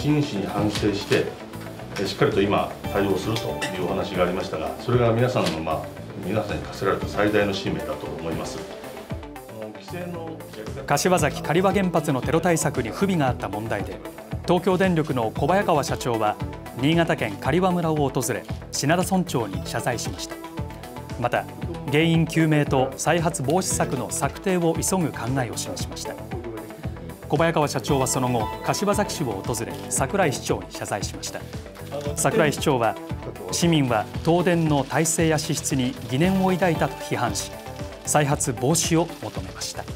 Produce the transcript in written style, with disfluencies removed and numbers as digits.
真摯に反省して、しっかりと今、対応するというお話がありましたが、それが皆さんに課せられた最大の使命だと思います。 柏崎刈羽原発のテロ対策に不備があった問題で、東京電力の小早川社長は新潟県刈羽村を訪れ、品田村長に謝罪しました。また原因究明と再発防止策の策定を急ぐ考えを示しました。小早川社長はその後、柏崎市を訪れ、櫻井市長に謝罪しました。櫻井市長は、市民は東電の体制や資質に疑念を抱いたと批判し、再発防止を求めました。